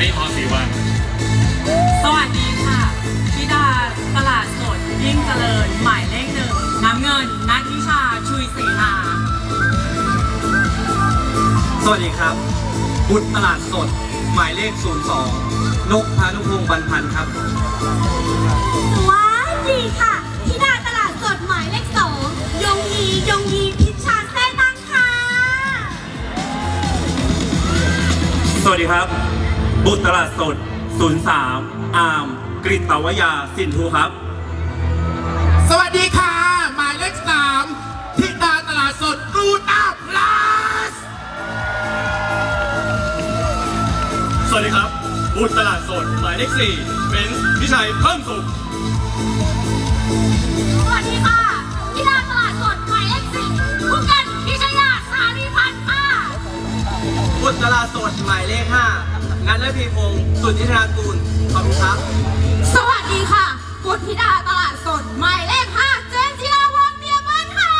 ท์พรศรีวันสวัสดีค่ะธิดาตลาดสดยิ่งเจริญหมายเลข 1น้ำเงินนัทนิชาชุยศรีมาสวัสดีครับบุตรตลาดสดหมายเลข 02นกพานุพงศ์บรรพันธ์ครับสวัสดีค่ะธิดาตลาดสดหมายเลข 2ยงยีพิชชาแซ่ตั้งค่ะสวัสดีครับบุตรตลาดสด03อาร์มกฤตวยาสินทูครับสวัสดีค่ะหมายเลข 3ธิดาตลาดสดกูต้าพลัสสวัสดีครับบุตรตลาดสดหมายเลข 4เป็นพิชัยเพิ่มสุขสวัสดีค่ะธิดาตลาดสดหมายเลข 4ผู้กันพิชยาสารีพันธ์ค่ะบุตรตลาดสดหมายเลข 5นันทพีพงศ์สุทธิธนากูลขอบคุณครับสวัสดีค่ะบุตรธิดาตลาดสดหมายเลข 5เจนจิราวัฒน์เตียบันค่ะ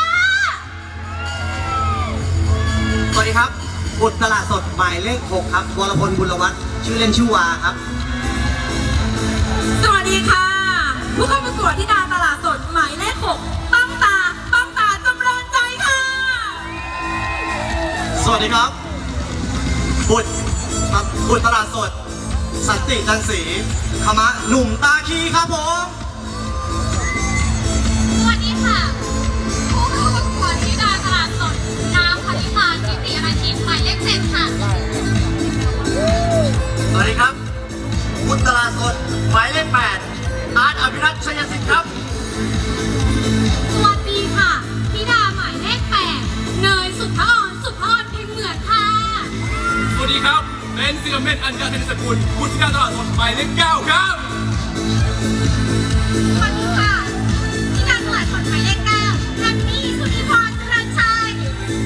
สวัสดีครับบุตรตลาดสดหมายเลข 6ครับวรพลบุรวัฒน์ชื่อเล่นชื่อวาครับสวัสดีค่ะผู้เข้าประกวดธิดาตลาดสดหมายเลข 6ต้องตาจำเริญใจค่ะสวัสดีครับบุตรตลาดสดสันติจันศรีขมะหนุ่มตาคีครับผมสวัสดีค่ะผู้เข้าประกวดธิดาตลาดสดน้ำพันธิตากิติอาทิตย์หมายเลข 7ค่ะสวัสดีครับบุตรตลาดสดหมายเลข 8อาร์ตอภิรัตน์ชัยสิทธิ์ครับสวัสดีค่ะธิดาหมายเลข 8เนยสุภาพรพิมพ์เหมือนค่ะสวัสดีครับเป็นศิลปินอัญญาเทนิสกุลบุตรธิดาตลาดสดหมายเลข 9ครับสวัสดีค่ะธิดาตลาดสดหมายเลข 9รัตนีสุนิพรเจริญชัย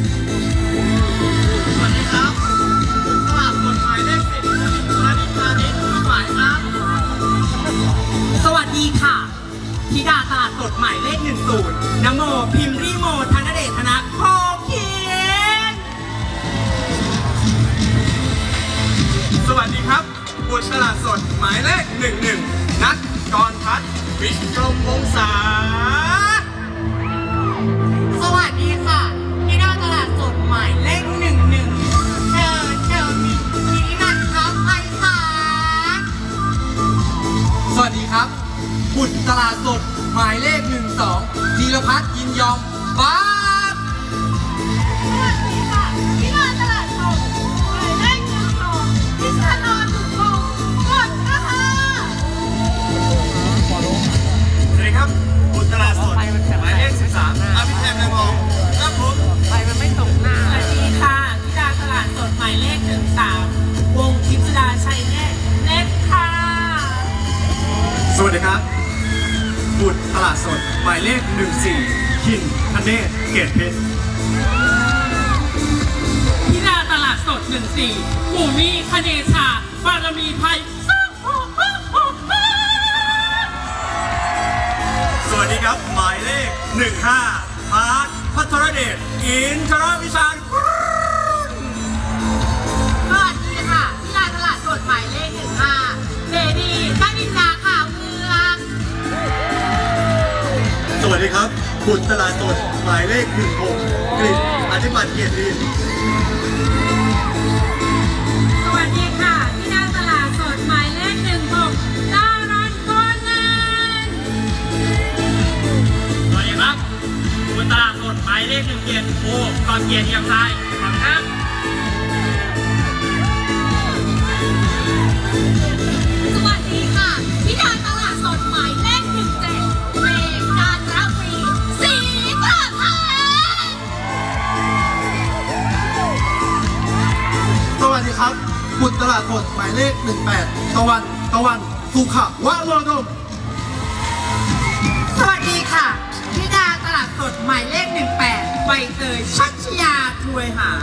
สวัสดีครับตลาดสดหมายเลข 10รานิพานิชหมายครับสวัสดีค่ะธิดาตลาดสดหมายเลข 10นโมพิมรีโมธนเดชธนโคเคียนสวัสดีครับบุตรตลาดสดหมายเลข 11นัทกรพัฒน์วิกรมวงศาสวัสดีค่ะธิดาตลาดสดหมายเลข 11เชอมีธีนัทครับไพศาลสวัสดีครับบุตรตลาดสดหมายเลข 12ธีรพัฒน์ยินยอมบ้าสวัสดีค่ะธิดาตลาดสดหมายเลข 12พิชานนท์สุขพงศ์กดนะคะสวัสดีครับบุตรตลาดสดหมายเลข 13อภิเษกนางทองครับผมไปมันไม่ตกหน้าสวัสดีค่ะธิดาตลาดสดหมายเลข 13วงทิพดาชัยเน็ตค่ะสวัสดีครับบุตรตลาดสดหมายเลข 14คินธเนศเกตเพชรธิดาตลาดสด 14หมู่มี่คเนชาบารมีไพสวัสดีครับหมายเลข 15อาร์ตพัทรเดชอินทรวิชาญสวัสดีค่ะธิดาตลาดสดหมายเลข 15เบบีชาดินดาข่าวเมืองสวัสดีครับบุตรตลาดสดหมายเลข 16กฤษอธิปัตย์เกียรติสวัสดีค่ะธิดาตลาดสดหมายเลข 16ดารันกรนันสวัสดีครับบุตรตลาดสดหมายเลข 17โอ้ก่อนเกียรติยังไงขอบคุณครับสวัสดีค่ะธิดาตลาดสดหมายเลข 17เมฆการรปรีศรีประภัยสวัสดีครับบุตรตลาดสดหมายเลข 18ตะวันสุขะวะโรดมสวัสดีค่ะธิดาตลาดสดหมายเลข 18ใบเตยชัชยาถวยหา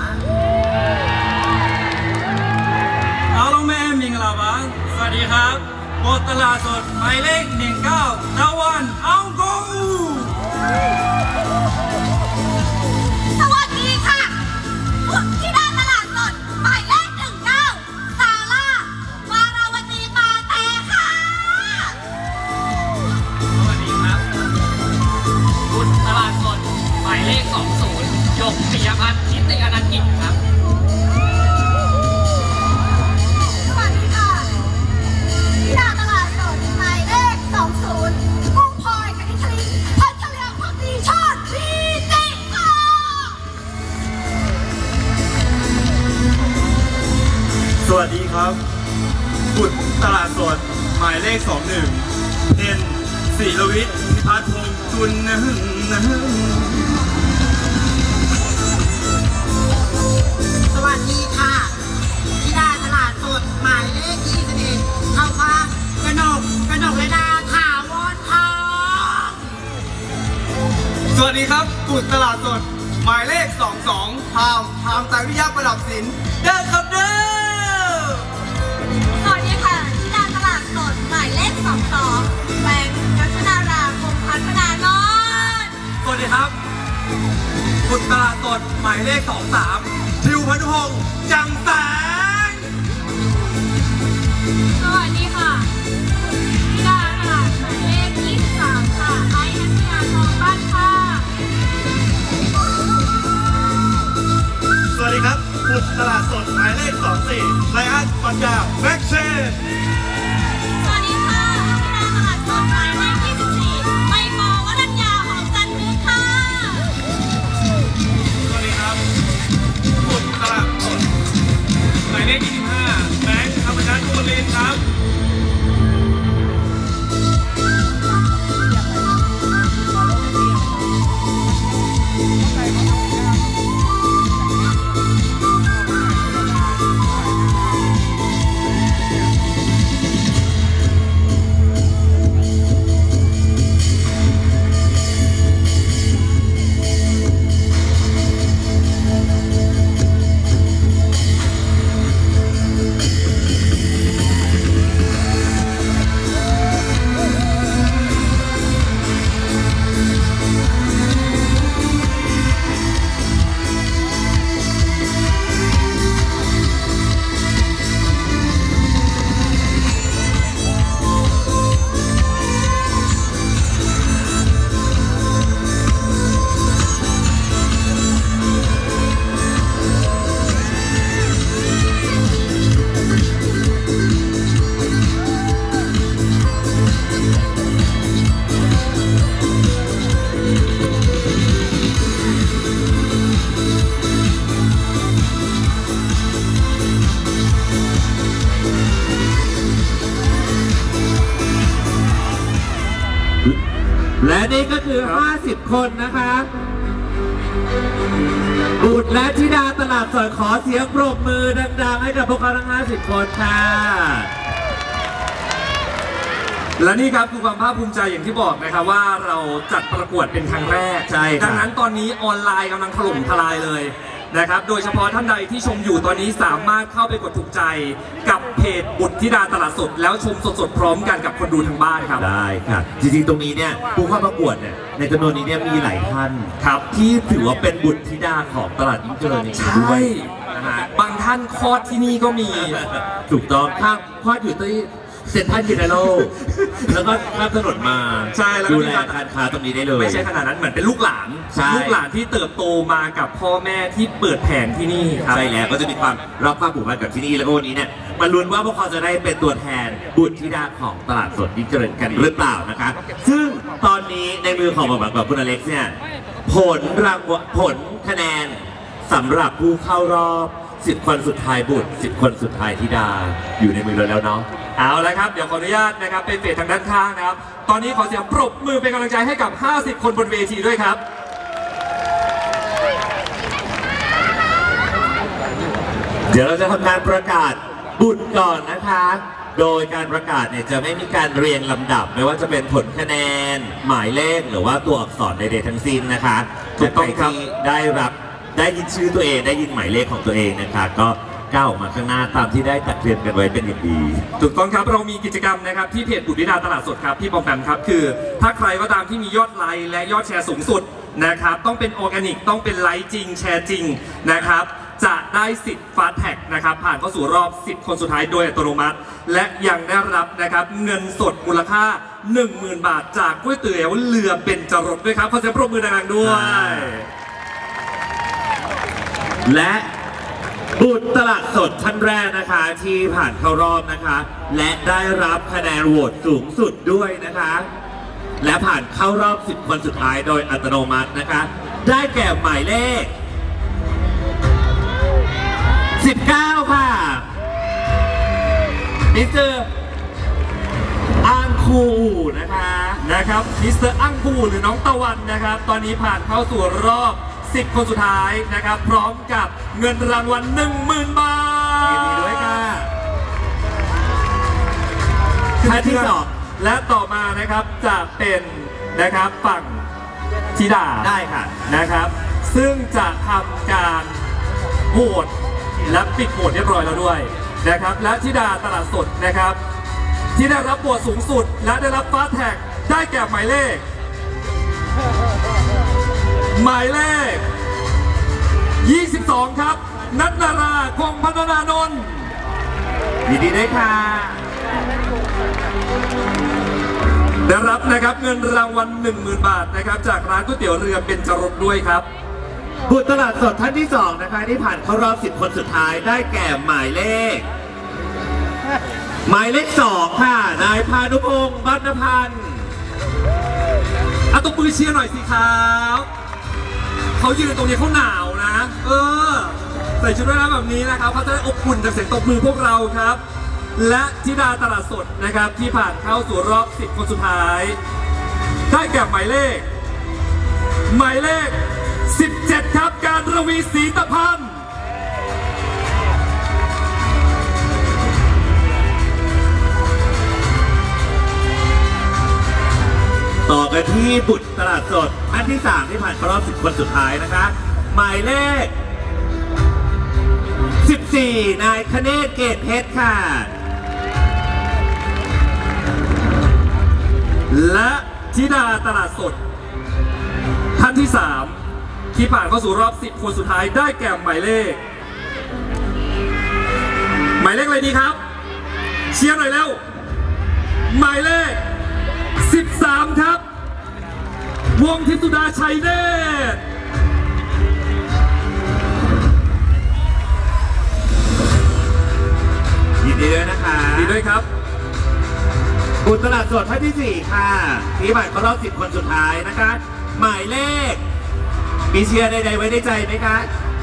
အားလုံးပဲမင်္ဂလာပါสวัสดีครับบุตรตลาดสดหมายเลข 19ตะวันအောင်ကုန်สวัสดีค่ะธิดาตลาดสดหมายเลข 19ซาร่าวาเลข 20 หยกปิยพัฒน์นิติอนันต์กิจครับสวัสดีค่ะธิดาตลาดสดหมายเลข 20 กุ้งพลอยกนิษฐลินพัชเลียพักดีชาติพีติค่ะสวัสดีครับบุตรตลาดสดหมายเลข 21 เพนศิรวิทย์พิพัฒน์พงษ์จุลนะฮึนะฮึสวัสดีค่ะธิดาตลาดสดหมายเลข 21 เข้าข้างกนกและดาถาวรทองสวัสดีครับบุตรตลาดสดหมายเลข 22 พามไตรวิทยาประดับศิลป์เด้อครับเด้อสวัสดีค่ะธิดาตลาดสดหมายเลข 22 แบงค์รัชนาราคงพัฒนานนท์สวัสดีครับบุตรตลาดสดหมายเลข 23 ทิวพนุพงษ์จังแสงสวัสดีค่ะธิดาตลาดหมายเลข 23 ค่ะไอซ์นัทยาทองบ้านค่ะสวัสดีครับบุตรตลาดสดหมายเลข 24 ไลอ้อนปัญญาแม็กเชนสวัสดีค่ะธิดาตลาดสดหมายเลข 24 ใบปอวรัญญาหอมจันทร์มุกค่ะสวัสดีครับบุตรตลาดสดหมายเลข 25 แบงค์ธรรมชาติกุลินครับและนี่ก็คือ 50 คนนะคะบุตรและธิดาตลาดสดขอเสียงปรบมือดังๆให้กับพวกเขาทั้ง 50 คนค่ะและนี่ครับคือความภาคภูมิใจอย่างที่บอกนะครับว่าเราจัดประกวดเป็นครั้งแรกใช่ครับดังนั้นตอนนี้ออนไลน์กำลังถล่มทลายเลยนะครับโดยเฉพาะท่านใดที่ชมอยู่ตอนนี้สามารถเข้าไปกดถูกใจกับเพจบุตรธิดาตลาดสดแล้วชมสดๆพร้อมกันกับคนดูทางบ้านครับได้ค่ะจริงๆตรงนี้เนี่ยผู้เข้าประกวดเนี่ยในจำนวนนี้เนี่ยมีหลายท่านครับที่ถือว่าเป็นบุตรธิดาของตลาดยิ่งเจริญอย่างนี้ด้วยนะฮะบางท่านคลอดที่นี่ก็มีถูกต้องข้ามคลอดอยู่ที่เซ็นทรัลยูไนโร่แล้วก็ข้ามถนนมาใช่แล้วก็ดูมีแลการค้าตรงนี้ได้เลยไม่ใช่ขนาดนั้นเหมือนเป็นลูกหลานใช่ลูกหลานที่เติบโตมากับพ่อแม่ที่เปิดแผงที่นี่ครับใช่แล้วก็จะมีความรักความผูกพันกับที่นี่แล้วก็วันนี้เนี่ยมาลุ้นว่าพวกเขาจะได้เป็นตัวแทนบุตรธิดาของตลาดสดยิ่งเจริญกันหรือเปล่านะคะซึ่งตอนนี้ในมือของหม่อมกับคุณอเล็กซ์เนี่ยผลรางวัลผลคะแนนสำหรับผู้เข้ารอบ10 คนสุดท้ายบุตร10 คนสุดท้ายธิดาอยู่ในมือเราแล้วเนาะเอาละครับเดี๋ยวขออนุญาตนะครับเป็นเฟสทางด้านข้างนะครับตอนนี้ขอเสียงปรบมือเป็นกำลังใจให้กับ 50 คนบนเวทีด้วยครับเดี๋ยวเราจะทำการประกาศบุตรก่อนนะคะ โดยการประกาศเนี่ยจะไม่มีการเรียงลำดับไม่ว่าจะเป็นผลคะแนนหมายเลขหรือว่าตัวอักษรใดๆทั้งสิ้นนะคะถูกต้องครับที่ได้ยินชื่อตัวเองได้ยินหมายเลขของตัวเองนะคะก็ก้าวออกมาข้างหน้าตามที่ได้ตัดเตรียมกันไว้เป็นอย่างดีถูกต้องครับเรามีกิจกรรมนะครับที่เพจบุตรธิดาตลาดสดครับพี่ปอมแปมครับคือถ้าใครก็ตามที่มียอดไลค์และยอดแชร์สูงสุดนะครับต้องเป็นออร์แกนิกต้องเป็นไลค์จริงแชร์จริงนะครับจะได้สิทธิ์ฟาสต์แท็กนะครับผ่านเข้าสู่รอบ10 คนสุดท้ายโดยอัตโนมัติ และยังได้รับนะครับเงินสดมูลค่า 10,000 บาทจากก๋วยเตี๋ยวเรือเบญจรสด้วยครับขอเสียงปรบมือดังๆด้วยและบุตรตลาดสดท่านแรกนะคะที่ผ่านเข้ารอบนะคะ และได้รับคะแนนโหวตสูงสุดด้วยนะคะ และผ่านเข้ารอบ 10 คนสุดท้ายโดยอัตโนมัตินะคะ ได้แก่หมายเลข 19 ค่ะมิสเตอร์อังคูนะครับมิสเตอร์อังคูหรือน้องตะวันนะครับ ตอนนี้ผ่านเข้าสู่รอบ 10 คนสุดท้ายนะครับ พร้อมกับเงินรางวัล 10,000 บาทยินดีด้วยค่ะท่านที่สองและต่อมานะครับจะเป็นนะครับฝั่งธิดาได้ค่ะนะครับ ซึ่งจะทำการโหวตและปิดโหวตเรียบร้อยแล้วด้วยนะครับ และธิดาตลาดสดนะครับ ที่ได้รับโหวตสูงสุดและได้รับฟาสต์แท็กได้แก่หมายเลข 22 ครับนัทนาราคงพัฒนานนท์ยินดีด้วยค่ะได้รับนะครับเงินรางวัล 10,000 บาทนะครับจากร้านก๋วยเตี๋ยวเรือเบญจรสด้วยครับบุตรตลาดสดท่านที่2นะคะที่ผ่านเข้ารอบ 10 คนสุดท้ายได้แก่หมายเลข 2 ค่ะนายพานุพงศ์บรรณพันธ์เอาตบมือเชียร์หน่อยสิครับเขายืนตรงนี้เขาหนาวนะใส่ชุดว่ายน้ำแบบนี้นะครับเขาจะได้อบอุ่นจากเสียงตบมือพวกเราครับ และธิดาตลาดสดนะครับที่ผ่านเข้าสู่รอบ 10 คนสุดท้ายได้แก่หมายเลข 17 ครับการรวีศรีตะพันธ์ต่อกันที่บุตรตลาดสดท่านที่3ที่ผ่านเข้ารอบ 10 คนสุดท้ายนะคะหมายเลข 14 นายคเนศเกตเพชรค่ะและธิดาตลาดสดท่านที่3ที่ผ่านเข้าสู่รอบ 10 คนสุดท้ายได้แก่หมายเลขอะไรดีครับเชียร์หน่อยแล้วหมายเลข 13 ครับวงทิพย์สุดาชัยเนตรยินดีด้วยนะคะดีด้วยครับบุตรตลาดสดท่านที่4ค่ะที่ผ่านเข้ารอบ 10 คนสุดท้ายนะคะหมายเลขมีเชียร์ใดๆไว้ในใจไหมคะ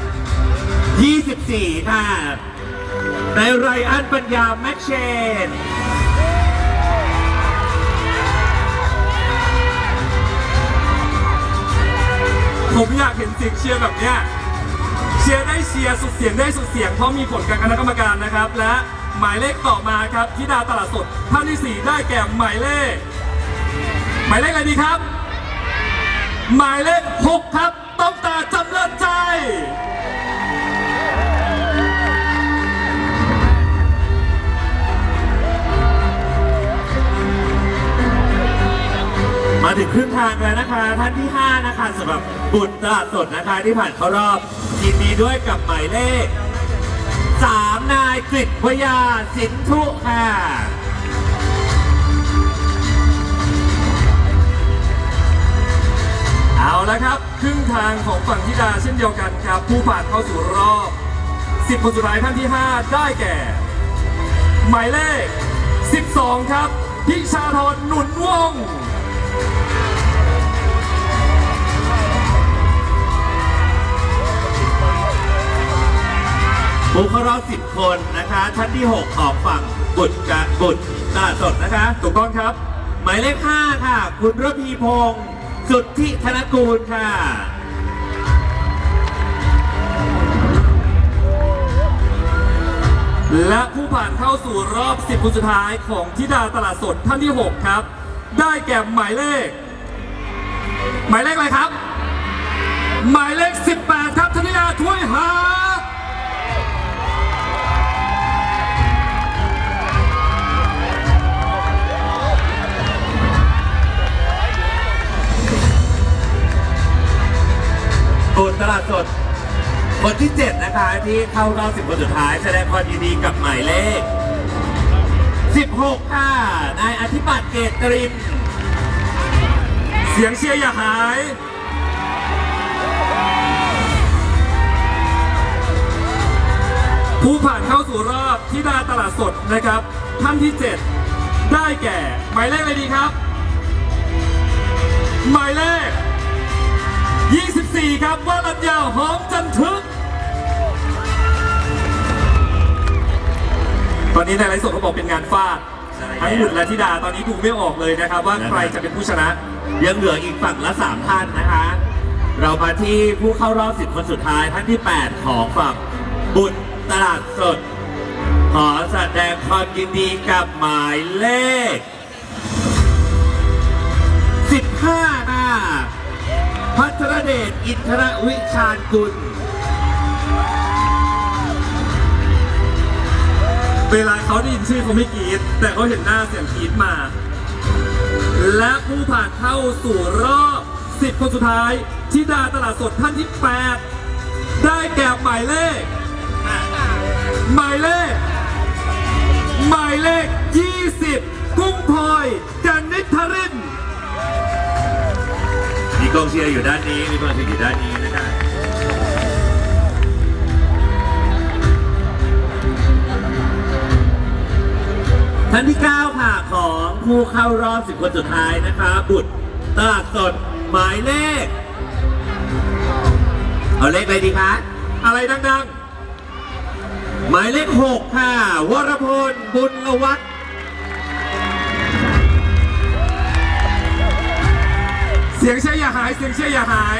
24 ค่ะนายไรอันปัญญาแม็กเชนผมอยากเห็นเสียงเชียร์แบบเนี้ยเชียร์ได้เชียร์สุดเสียงได้สุดเสียงเพราะมีผลการคณะกรรมการนะครับและหมายเลขต่อมาครับธิดาตลาดสดท่านที่4ได้แก่หมายเลขอะไรดีครับหมายเลข 6 ครับต้องตาจำเริญใจมาถึงครึ่งทางแล้วนะคะท่านที่5นะคะสำหรับบุตรตลาดสดนะคะที่ผ่านเข้ารอบยินดีด้วยกับหมายเลข 3 นายกฤษพยาสินธุค่ะเอาละครับครึ่งทางของฝั่งธิดาเช่นเดียวกันครับผู้ผ่านเข้าสู่รอบ 10 คนสุดท้ายท่านที่5ได้แก่หมายเลข 12 ครับพิชาธรหนุนวงศ์ผู้เข้ารอบ 10 คนนะคะท่านที่ 6 ของฝั่งบุตรตลาดสดนะคะถูกต้องครับหมายเลข 5 ค่ะคุณระพีพงศ์สุทธิธนกูลค่ะและผู้ผ่านเข้าสู่รอบ 10 คนสุดท้ายของธิดาตลาดสดท่านที่ 6 ครับได้แก่หมายเลขอะไรครับหมายเลข 18 ครับธนิยาถ้วยหาบุตรตลาดสดคนที่ 7 นะคะที่เข้ารอบ 10 คนสุดท้ายแสดงความยินดีกับหมายเลข 16 ค่ะนายอธิปัตย์เกตตรินเสียงเชียร์อย่าหายผู้ผ่านเข้าสู่รอบธิดาตลาดสดนะครับท่านที่ 7 ได้แก่หมายเลขอะไรดีครับหมายเลข24ครับวรัญญาหอมจันทึกตอนนี้ในไลฟ์สดเขาบอกเป็นงานฟาดทั้งบุตรและธิดาตอนนี้ดูไม่ออกเลยนะครับว่าใครจะเป็นผู้ชนะยังเหลืออีกฝั่งละ3ท่านนะคะเรามาที่ผู้เข้ารอบ10 คนสุดท้ายท่านที่ 8 ของฝั่งบุตรตลาดสดขอแสดงความยินดีกับหมายเลข15พัทรเดชอินทรวิชาญกุลเวลาเขาได้ยินชื่อเขาไม่กรี๊ดแต่เขาเห็นหน้าเสียงกรี๊ดมา และผู้ผ่านเข้าสู่รอบ10 คนสุดท้ายธิดาตลาดสดท่านที่ 8 ได้แก่หมายเลข20กุ้งพลอยจันนิธรินมีกองเชียร์อยู่ด้านนี้มีกองเชียร์อยู่ด้านนี้นะครับท่านที่ 9 ค่ะของผู้เข้ารอบ10 คนสุดท้ายนะคะบุตรตลาดสดหมายเลขเอาเลขอะไรดีคะอะไรดังๆหมายเลข6ค่ะวรพลบุญวัฒน์เสียงเชียร์อย่าหายเสียงเชียร์อย่าหาย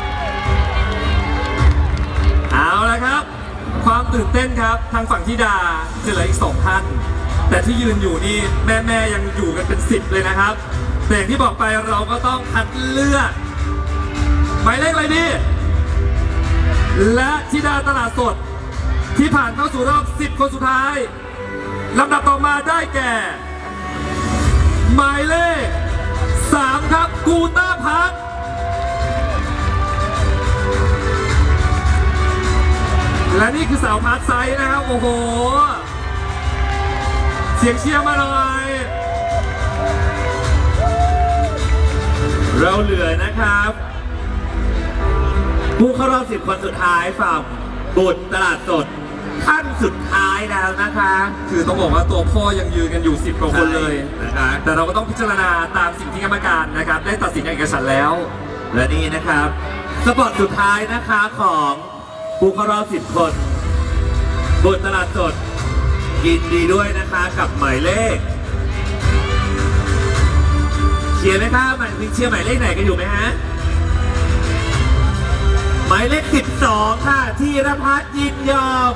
เอาละครับความตื่นเต้นครับทางฝั่งธิดาจะเหลืออีก2 ท่านแต่ที่ยืนอยู่นี่แม่ยังอยู่กันเป็น10เลยนะครับแต่อย่างที่บอกไปเราก็ต้องคัดเลือกหมายเลขอะไรดีและธิดาตลาดสดที่ผ่านเข้าสู่รอบ10 คนสุดท้ายลำดับต่อมาได้แก่หมายเลข3ครับกูต้าพักและนี่คือสาวพาร์ทไซด์นะครับโอ้โหเสียงเชียร์มาหน่อยเราเหลือนะครับผู้เข้ารอบ10 คนสุดท้ายฝั่งบุตรตลาดสดท่านสุดท้ายแล้วนะคะคือต้องบอกว่าตัวพ่อยังยืนกันอยู่10 กว่าคนเลยนะคะแต่เราก็ต้องพิจารณาตามสิ่งที่กรรมการนะครับได้ตัดสินเอกฉันท์แล้วและนี่นะครับสปอร์ตสุดท้ายนะคะของผู้เข้ารอบ10 คนบุตรตลาดสดยินดีด้วยนะคะกับหมายเลขเชียร์ไหมคะเชียร์หมายเลขไหนกันอยู่ไหมฮะหมายเลข12ค่ะธีรพัฒน์ยินยอม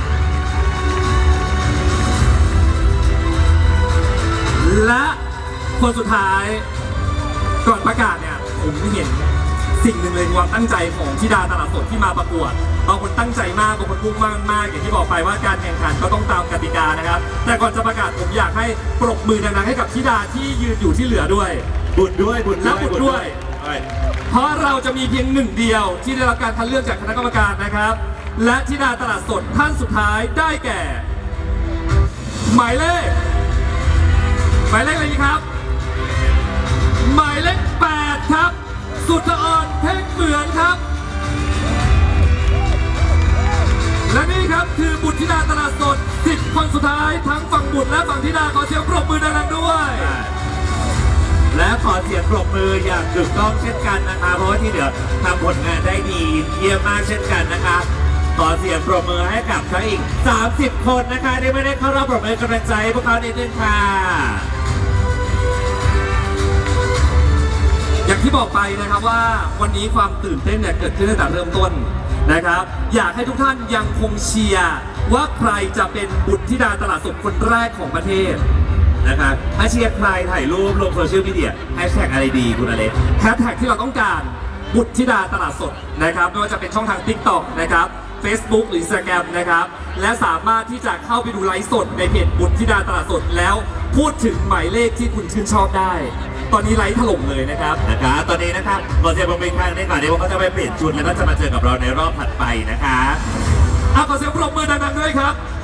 และคนสุดท้ายก่อนประกาศเนี่ยผมเห็นสิ่งหนึ่งเลยความตั้งใจของธิดาตลาดสดที่มาประกวดบางคนตั้งใจมากบางคนมุ่งมั่นมากอย่างที่บอกไปว่าการแข่งขันก็ต้องตามกติกานะครับแต่ก่อนจะประกาศผมอยากให้ปรบมือดังๆให้กับธิดาที่ยืนอยู่ที่เหลือด้วยบุญด้วยเพราะเราจะมีเพียง1 เดียวที่ได้รับการคัดเลือกจากคณะกรรมการนะครับและธิดาตลาดสดท่านสุดท้ายได้แก่หมายเลขอะไรดีครับหมายเลข8ครับสุทธอ่อนเพ่งเหมือนครับและนี่ครับคือบุตรธิดาตลาดสด10 คนสุดท้ายทั้งฝั่งบุตรและฝั่งธิดาขอเสียงปรบมือดังๆด้วยและขอเสียงปรบมืออย่างถูกต้องเช่นกันนะคะเพราะว่าที่เหลือทำผลงานได้ดีเยี่ยมมากเช่นกันนะคะขอเสียงปรบมือให้กับทั้งอีก30 คนนะคะที่ไม่ได้เข้ารอบปรบมือกำลังใจพวกเขานิดนึงค่ะอย่างที่บอกไปนะครับว่าวันนี้ความตื่นเต้นเนี่ยเกิดขึ้นตั้งแต่เริ่มต้นนะครับอยากให้ทุกท่านยังคงเชียร์ว่าใครจะเป็นบุตรธิดาตลาดสดคนแรกของประเทศนะครับถ้าเชียร์ใครถ่ายรูปลงโซเชียลมีเดียแฮชแท็กอะไรดีคุณอเล็กแฮชแท็กที่เราต้องการบุตรธิดาตลาดสดนะครับไม่ว่าจะเป็นช่องทาง TikTok นะครับ Facebook หรือ Instagram นะครับและสามารถที่จะเข้าไปดูไลฟ์สดในเพจบุตรธิดาตลาดสดแล้วพูดถึงหมายเลขที่คุณชื่นชอบได้ตอนนี้ไลฟ์ถล่มเลยนะครับตอนนี้นะครับขอเสียงปรบมือครั้งนี้ก่อนเดี๋ยวเขาจะไปเปลี่ยนชุดแล้วก็จะมาเจอกับเราในรอบถัดไปนะคะขอเสียงปรบมือดังๆด้วยครับ